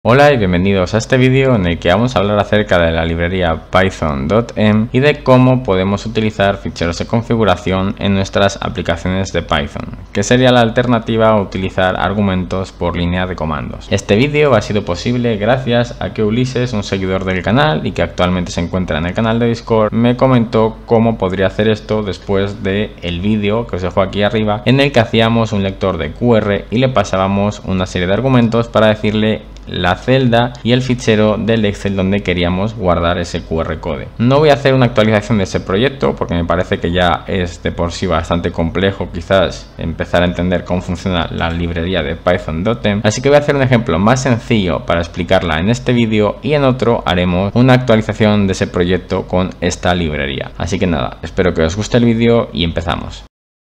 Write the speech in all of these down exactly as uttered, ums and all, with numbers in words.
Hola y bienvenidos a este vídeo en el que vamos a hablar acerca de la librería Python.env y de cómo podemos utilizar ficheros de configuración en nuestras aplicaciones de Python, que sería la alternativa a utilizar argumentos por línea de comandos. Este vídeo ha sido posible gracias a que Ulises, un seguidor del canal y que actualmente se encuentra en el canal de Discord, me comentó cómo podría hacer esto después del vídeo que os dejo aquí arriba, en el que hacíamos un lector de Q R y le pasábamos una serie de argumentos para decirle la celda y el fichero del Excel donde queríamos guardar ese Q R code. No voy a hacer una actualización de ese proyecto porque me parece que ya es de por sí bastante complejo quizás empezar a entender cómo funciona la librería de Python.env, así que voy a hacer un ejemplo más sencillo para explicarla en este vídeo y en otro haremos una actualización de ese proyecto con esta librería. Así que nada, espero que os guste el vídeo y empezamos.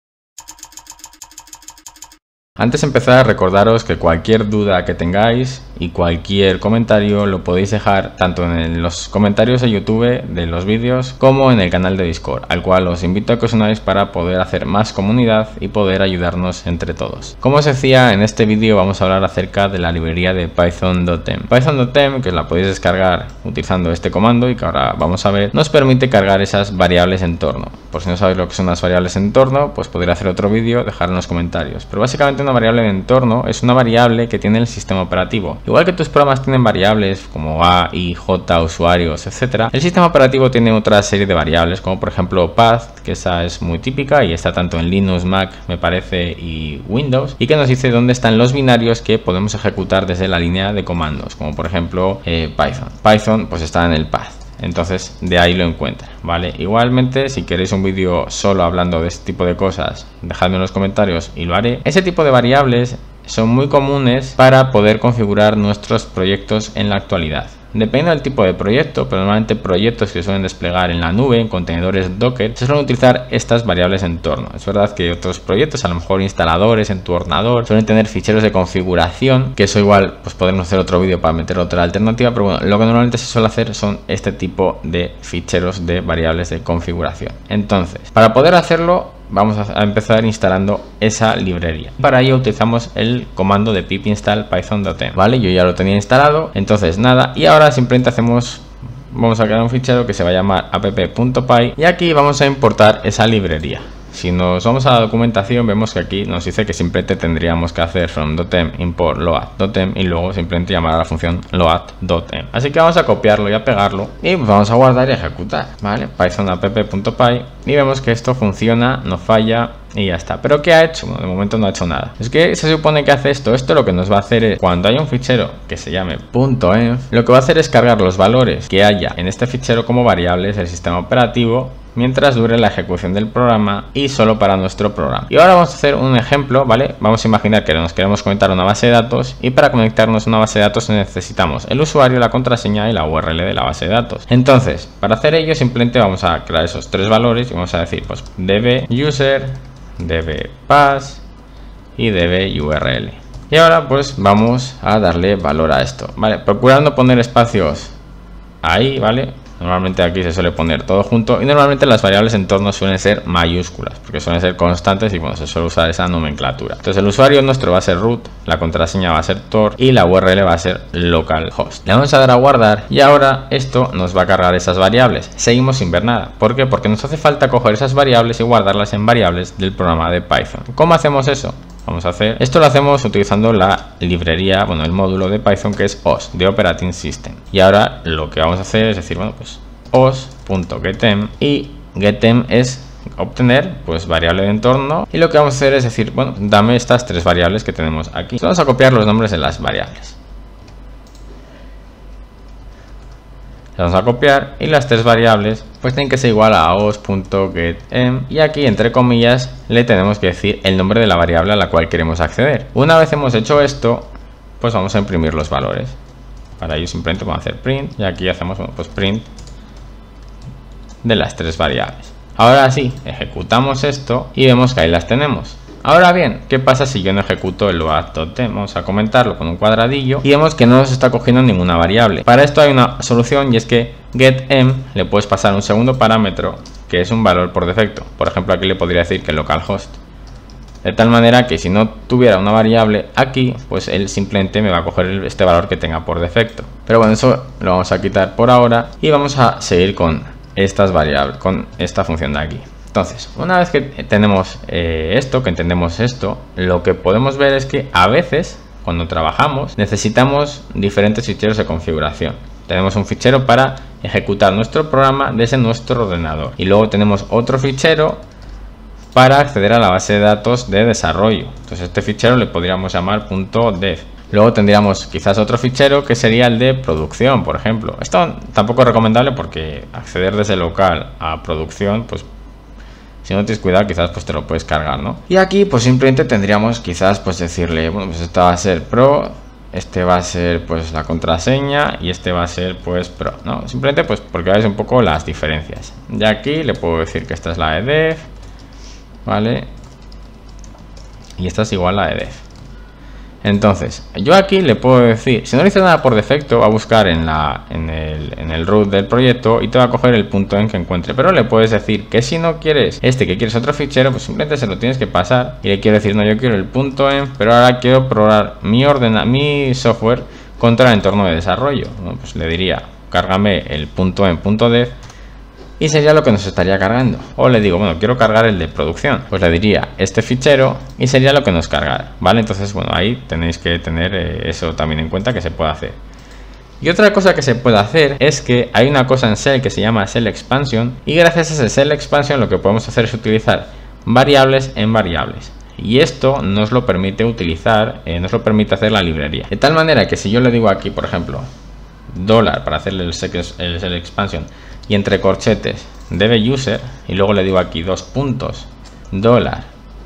Antes de empezar, recordaros que cualquier duda que tengáis y cualquier comentario lo podéis dejar tanto en los comentarios de YouTube de los vídeos como en el canal de Discord, al cual os invito a que os unáis para poder hacer más comunidad y poder ayudarnos entre todos. Como os decía, en este vídeo vamos a hablar acerca de la librería de Python.env. Python.env, que la podéis descargar utilizando este comando y que ahora vamos a ver, nos permite cargar esas variables entorno. Por si no sabéis lo que son las variables entorno, pues podría hacer otro vídeo, dejar en los comentarios. Pero básicamente una variable de entorno es una variable que tiene el sistema operativo. Igual que tus programas tienen variables como A, I, J, usuarios, etcétera, el sistema operativo tiene otra serie de variables, como por ejemplo path, que esa es muy típica y está tanto en Linux, Mac, me parece, y Windows, y que nos dice dónde están los binarios que podemos ejecutar desde la línea de comandos, como por ejemplo eh, Python. Python pues está en el path. Entonces de ahí lo encuentra, ¿vale? Igualmente, si queréis un vídeo solo hablando de este tipo de cosas, dejadme en los comentarios y lo haré. Ese tipo de variables son muy comunes para poder configurar nuestros proyectos en la actualidad. Depende del tipo de proyecto, pero normalmente proyectos que suelen desplegar en la nube, en contenedores Docker, se suelen utilizar estas variables entorno. Es verdad que otros proyectos, a lo mejor instaladores en tu ordenador, suelen tener ficheros de configuración, que eso igual pues podemos hacer otro vídeo para meter otra alternativa, pero bueno, lo que normalmente se suele hacer son este tipo de ficheros de variables de configuración. Entonces, para poder hacerlo, vamos a empezar instalando esa librería. Para ello utilizamos el comando de pip install python.env, ¿vale? Yo ya lo tenía instalado, entonces nada, y ahora simplemente hacemos, vamos a crear un fichero que se va a llamar app.py y aquí vamos a importar esa librería. Si nos vamos a la documentación, vemos que aquí nos dice que simplemente tendríamos que hacer from.env import load.env y luego simplemente llamar a la función load.env. Así que vamos a copiarlo y a pegarlo y pues vamos a guardar y ejecutar, ¿vale? Python app.py y vemos que esto funciona, no falla y ya está. ¿Pero qué ha hecho? Bueno, de momento no ha hecho nada. Es que se supone que hace esto. Esto lo que nos va a hacer es, cuando haya un fichero que se llame .env, lo que va a hacer es cargar los valores que haya en este fichero como variables del sistema operativo mientras dure la ejecución del programa y solo para nuestro programa. Y ahora vamos a hacer un ejemplo, ¿vale? Vamos a imaginar que nos queremos conectar a una base de datos y para conectarnos a una base de datos necesitamos el usuario, la contraseña y la U R L de la base de datos. Entonces, para hacer ello simplemente vamos a crear esos tres valores y vamos a decir pues db user, db pass y db U R L. Y ahora pues vamos a darle valor a esto, ¿vale? Procurando poner espacios ahí, ¿vale? Normalmente aquí se suele poner todo junto y normalmente las variables entorno suelen ser mayúsculas porque suelen ser constantes y bueno, se suele usar esa nomenclatura. Entonces el usuario nuestro va a ser root, la contraseña va a ser tor y la U R L va a ser localhost. Le vamos a dar a guardar y ahora esto nos va a cargar esas variables. Seguimos sin ver nada. ¿Por qué? Porque nos hace falta coger esas variables y guardarlas en variables del programa de Python. ¿Cómo hacemos eso? Vamos a hacer esto, lo hacemos utilizando la librería, bueno, el módulo de Python que es os de Operating System. Y ahora lo que vamos a hacer es decir, bueno, pues os.getEnv y getEnv es obtener pues variable de entorno y lo que vamos a hacer es decir, bueno, dame estas tres variables que tenemos aquí. Entonces, vamos a copiar los nombres de las variables. Vamos a copiar y las tres variables pues tienen que ser igual a os.getEnv y aquí entre comillas le tenemos que decir el nombre de la variable a la cual queremos acceder. Una vez hemos hecho esto, pues vamos a imprimir los valores. Para ello simplemente vamos a hacer print y aquí hacemos bueno, pues print de las tres variables. Ahora sí, ejecutamos esto y vemos que ahí las tenemos. Ahora bien, ¿qué pasa si yo no ejecuto el load.env? Vamos a comentarlo con un cuadradillo y vemos que no nos está cogiendo ninguna variable. Para esto hay una solución y es que getEnv le puedes pasar un segundo parámetro que es un valor por defecto. Por ejemplo, aquí le podría decir que localhost De tal manera que si no tuviera una variable aquí, pues él simplemente me va a coger este valor que tenga por defecto. Pero bueno, eso lo vamos a quitar por ahora y vamos a seguir con estas variables, con esta función de aquí. Entonces, una vez que tenemos eh, esto, que entendemos esto, lo que podemos ver es que a veces, cuando trabajamos, necesitamos diferentes ficheros de configuración. Tenemos un fichero para ejecutar nuestro programa desde nuestro ordenador. Y luego tenemos otro fichero para acceder a la base de datos de desarrollo. Entonces este fichero le podríamos llamar .dev. Luego tendríamos quizás otro fichero que sería el de producción, por ejemplo. Esto tampoco es recomendable porque acceder desde local a producción, pues si no tienes cuidado quizás pues te lo puedes cargar, ¿no? Y aquí pues simplemente tendríamos quizás pues decirle, bueno, pues esta va a ser pro, este va a ser pues la contraseña y este va a ser pues pro, ¿no? Simplemente pues porque veáis un poco las diferencias. Y aquí le puedo decir que esta es la de dev, ¿vale? Y esta es igual a la de dev. Entonces, yo aquí le puedo decir, si no le hice nada por defecto, va a buscar en, la, en, el, en el root del proyecto y te va a coger el punto en que encuentre. Pero le puedes decir que si no quieres este, que quieres otro fichero, pues simplemente se lo tienes que pasar. Y le quiero decir, no, yo quiero el punto en, pero ahora quiero probar mi, ordena, mi software contra el entorno de desarrollo. Bueno, pues le diría, cárgame el punto en punto dev. Y sería lo que nos estaría cargando. O le digo, bueno, quiero cargar el de producción. Pues le diría este fichero y sería lo que nos cargará, ¿vale? Entonces, bueno, ahí tenéis que tener eh, eso también en cuenta que se puede hacer. Y otra cosa que se puede hacer es que hay una cosa en Shell que se llama Shell Expansion. Y gracias a ese Shell Expansion lo que podemos hacer es utilizar variables en variables. Y esto nos lo permite utilizar, eh, nos lo permite hacer la librería. De tal manera que si yo le digo aquí, por ejemplo, dólar para hacerle el Shell Expansion, y entre corchetes debe user y luego le digo aquí dos puntos dólar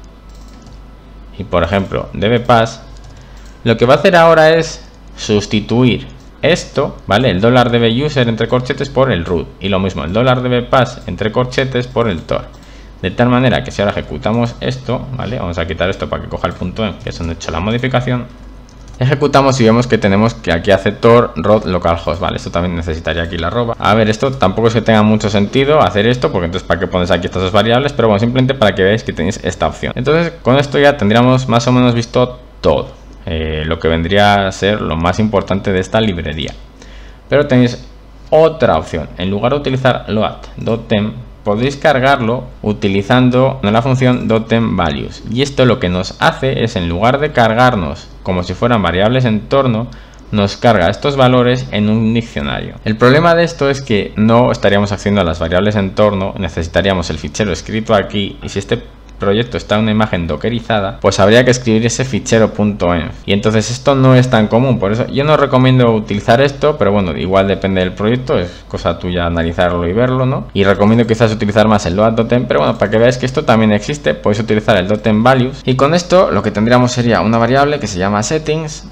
y por ejemplo debe pass, lo que va a hacer ahora es sustituir esto, ¿vale? El dólar debe user entre corchetes por el root y lo mismo el dólar debe pass entre corchetes por el tor, de tal manera que si ahora ejecutamos esto, ¿vale? Vamos a quitar esto para que coja el punto en, que es donde he hecho la modificación. Ejecutamos y vemos que tenemos que aquí hace tor root localhost, vale, esto también necesitaría aquí la arroba. A ver, esto tampoco es que tenga mucho sentido hacer esto, porque entonces para qué pones aquí estas dos variables, pero bueno, simplemente para que veáis que tenéis esta opción. Entonces con esto ya tendríamos más o menos visto todo, eh, lo que vendría a ser lo más importante de esta librería. Pero tenéis otra opción, en lugar de utilizar load.temp, podéis cargarlo utilizando la función .tempValues. Y esto lo que nos hace es, en lugar de cargarnos como si fueran variables entorno, nos carga estos valores en un diccionario. El problema de esto es que no estaríamos haciendo a las variables entorno, necesitaríamos el fichero escrito aquí, y si este proyecto está en una imagen dockerizada, pues habría que escribir ese fichero .env, y entonces esto no es tan común. Por eso yo no recomiendo utilizar esto, pero bueno, igual depende del proyecto, es cosa tuya analizarlo y verlo, ¿no? Y recomiendo quizás utilizar más el load.temp, pero bueno, para que veáis que esto también existe, podéis utilizar el .tempValues, y con esto lo que tendríamos sería una variable que se llama settings,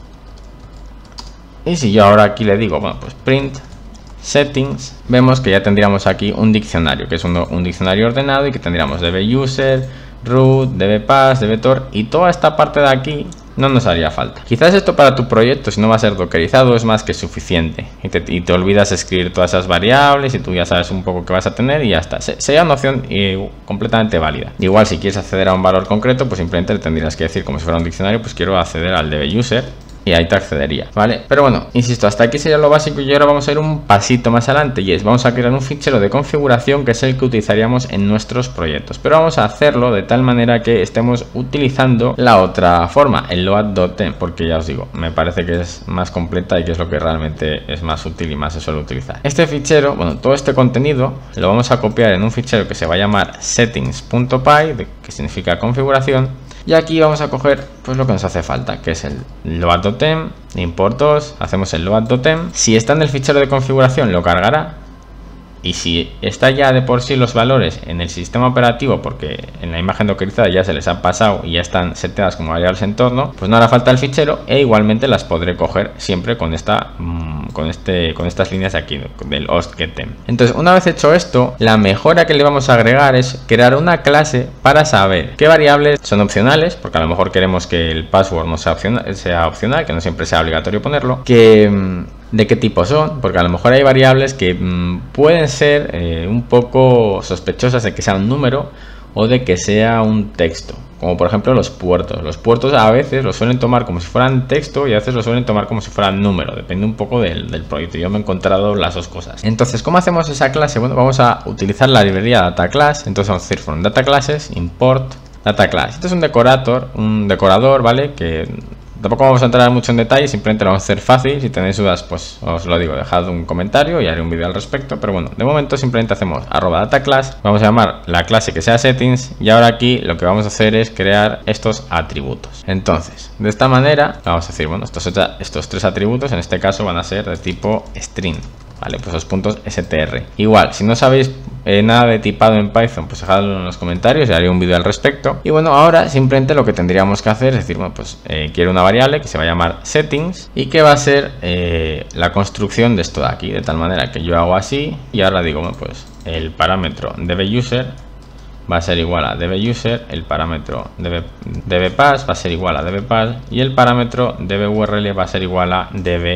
y si yo ahora aquí le digo, bueno, pues print settings, vemos que ya tendríamos aquí un diccionario, que es un, un diccionario ordenado, y que tendríamos db-user, root, db-pass, db-tor, y toda esta parte de aquí no nos haría falta. Quizás esto para tu proyecto, si no va a ser dockerizado, es más que suficiente, y te, y te olvidas escribir todas esas variables y tú ya sabes un poco qué vas a tener y ya está. Se, sería una opción eh, completamente válida. Igual si quieres acceder a un valor concreto, pues simplemente le tendrías que decir, como si fuera un diccionario, pues quiero acceder al db-user, y ahí te accedería, ¿vale? Pero bueno, insisto, hasta aquí sería lo básico, y ahora vamos a ir un pasito más adelante, y es, vamos a crear un fichero de configuración que es el que utilizaríamos en nuestros proyectos, pero vamos a hacerlo de tal manera que estemos utilizando la otra forma, el load.temp, porque ya os digo, me parece que es más completa y que es lo que realmente es más útil y más se suele utilizar. Este fichero, bueno, todo este contenido lo vamos a copiar en un fichero que se va a llamar settings.py, que significa configuración. Y aquí vamos a coger pues lo que nos hace falta, que es el load.temp, import dos, hacemos el load.temp. Si está en el fichero de configuración lo cargará, y si está ya de por sí los valores en el sistema operativo, porque en la imagen dockerizada ya se les ha pasado y ya están seteadas como variables entorno, pues no hará falta el fichero, e igualmente las podré coger siempre con esta con este con estas líneas de aquí del host.getTemp. Entonces, una vez hecho esto, la mejora que le vamos a agregar es crear una clase para saber qué variables son opcionales, porque a lo mejor queremos que el password no sea opcional, sea opcional, que no siempre sea obligatorio ponerlo, que de qué tipo son, porque a lo mejor hay variables que mmm, pueden ser eh, un poco sospechosas de que sea un número o de que sea un texto. como por ejemplo los puertos. Los puertos a veces los suelen tomar como si fueran texto y a veces los suelen tomar como si fueran número, depende un poco del, del proyecto. Yo me he encontrado las dos cosas. Entonces, ¿cómo hacemos esa clase? Bueno, vamos a utilizar la librería data class. Entonces vamos a decir from data classes import data class. Este es un decorator, un decorador, ¿vale? Que tampoco vamos a entrar mucho en detalle, simplemente lo vamos a hacer fácil. Si tenéis dudas, pues os lo digo, dejad un comentario y haré un vídeo al respecto. Pero bueno, de momento simplemente hacemos arroba data class, vamos a llamar la clase que sea settings, y ahora aquí lo que vamos a hacer es crear estos atributos. Entonces, de esta manera vamos a decir, bueno, estos, estos tres atributos en este caso van a ser de tipo string, vale, pues los puntos str. Igual, si no sabéis Eh, nada de tipado en Python, pues dejadlo en los comentarios y haré un vídeo al respecto. Y bueno, ahora simplemente lo que tendríamos que hacer es decir, bueno, pues eh, quiero una variable que se va a llamar settings y que va a ser eh, la construcción de esto de aquí, de tal manera que yo hago así y ahora digo, bueno, pues el parámetro dbUser va a ser igual a dbUser, el parámetro db, dbpass va a ser igual a dbpass y el parámetro dburl va a ser igual a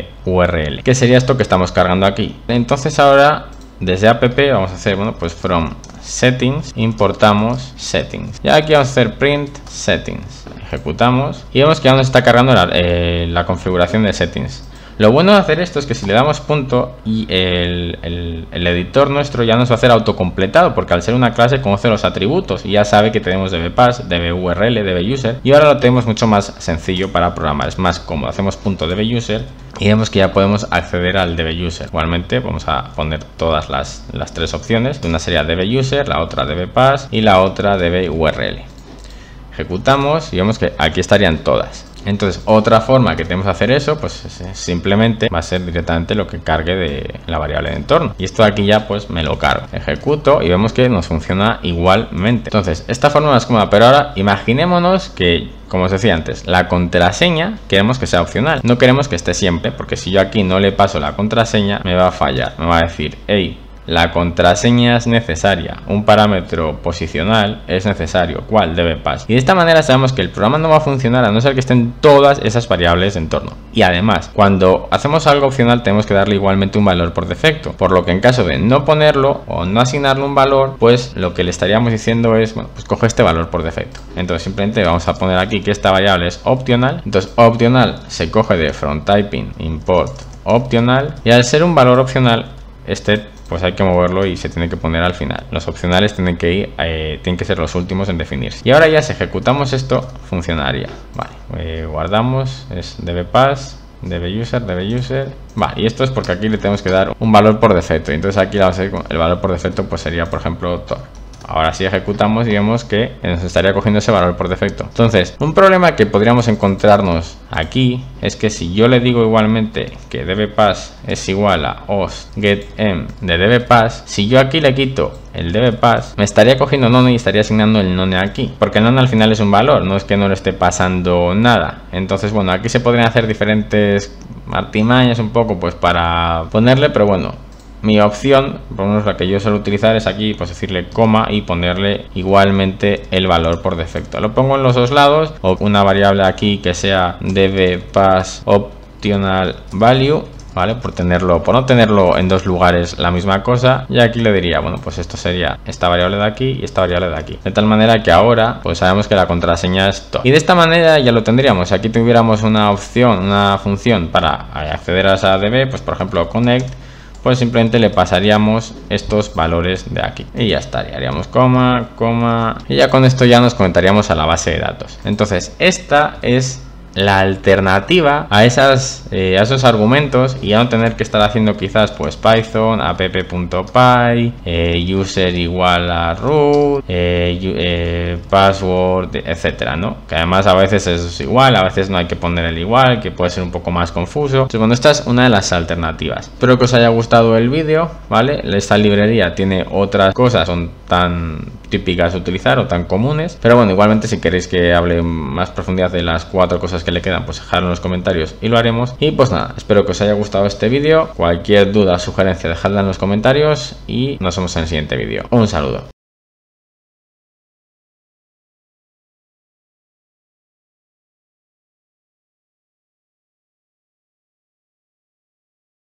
dburl, que sería esto que estamos cargando aquí. Entonces ahora desde app vamos a hacer, bueno, pues from settings importamos settings. Y aquí vamos a hacer print settings. Ejecutamos y vemos que ya nos está cargando la, eh, la configuración de settings. Lo bueno de hacer esto es que si le damos punto y el, el, el editor nuestro ya nos va a hacer autocompletado, porque al ser una clase conoce los atributos y ya sabe que tenemos dbpass, dburl, dbuser, y ahora lo tenemos mucho más sencillo para programar, es más cómodo. Hacemos punto dbuser y vemos que ya podemos acceder al dbuser. Igualmente vamos a poner todas las, las tres opciones, una sería dbuser, la otra dbpass y la otra dburl. Ejecutamos y vemos que aquí estarían todas. Entonces, otra forma que tenemos de hacer eso, pues simplemente va a ser directamente lo que cargue de la variable de entorno. Y esto de aquí ya pues me lo cargo. Ejecuto y vemos que nos funciona igualmente. Entonces, esta forma es cómoda, pero ahora imaginémonos que, como os decía antes, la contraseña queremos que sea opcional. No queremos que esté siempre, porque si yo aquí no le paso la contraseña, me va a fallar. Me va a decir, hey, la contraseña es necesaria, un parámetro posicional es necesario, ¿cuál? dbpass. Y de esta manera sabemos que el programa no va a funcionar a no ser que estén todas esas variables de entorno. Y además, cuando hacemos algo opcional tenemos que darle igualmente un valor por defecto, por lo que en caso de no ponerlo o no asignarle un valor, pues lo que le estaríamos diciendo es, bueno, pues coge este valor por defecto. Entonces simplemente vamos a poner aquí que esta variable es optional. Entonces optional se coge de from typing import optional, y al ser un valor opcional, este pues hay que moverlo y se tiene que poner al final. Los opcionales tienen que ir, eh, tienen que ser los últimos en definirse. Y ahora ya si ejecutamos esto, funcionaría. Vale, eh, guardamos, es dbpass, dbuser, dbuser. Vale, y esto es porque aquí le tenemos que dar un valor por defecto. Y entonces aquí el valor por defecto pues sería, por ejemplo, tor. Ahora sí ejecutamos y vemos que nos estaría cogiendo ese valor por defecto. Entonces, un problema que podríamos encontrarnos aquí es que si yo le digo igualmente que dbpass es igual a host getM de dbpass, si yo aquí le quito el dbpass, me estaría cogiendo none y estaría asignando el none aquí, porque el none al final es un valor, no es que no le esté pasando nada. Entonces, bueno, aquí se podrían hacer diferentes artimañas un poco pues para ponerle, pero bueno, mi opción, por lo menos la que yo suelo utilizar, es aquí pues decirle coma y ponerle igualmente el valor por defecto. Lo pongo en los dos lados, o una variable aquí que sea dbpass optional value, ¿vale? Por tenerlo, por no tenerlo en dos lugares la misma cosa. Y aquí le diría, bueno, pues esto sería esta variable de aquí y esta variable de aquí. De tal manera que ahora pues sabemos que la contraseña es top. Y de esta manera ya lo tendríamos. Si aquí tuviéramos una opción, una función para acceder a esa db, pues por ejemplo connect, pues simplemente le pasaríamos estos valores de aquí y ya estaría, haríamos coma, coma, y ya con esto ya nos conectaríamos a la base de datos. Entonces esta es la alternativa a, esas, eh, a esos argumentos, y ya no tener que estar haciendo quizás pues Python, app.py, eh, user igual a root, eh, eh, password, etcétera, ¿no? Que además a veces es igual, a veces no hay que poner el igual, que puede ser un poco más confuso. Entonces, bueno, esta es una de las alternativas. Espero que os haya gustado el vídeo, ¿vale? Esta librería tiene otras cosas, son tan típicas de utilizar o tan comunes, pero bueno, igualmente si queréis que hable más profundidad de las cuatro cosas que le quedan, pues dejadlo en los comentarios y lo haremos. Y pues nada, espero que os haya gustado este vídeo. Cualquier duda o sugerencia dejadla en los comentarios y nos vemos en el siguiente vídeo. Un saludo.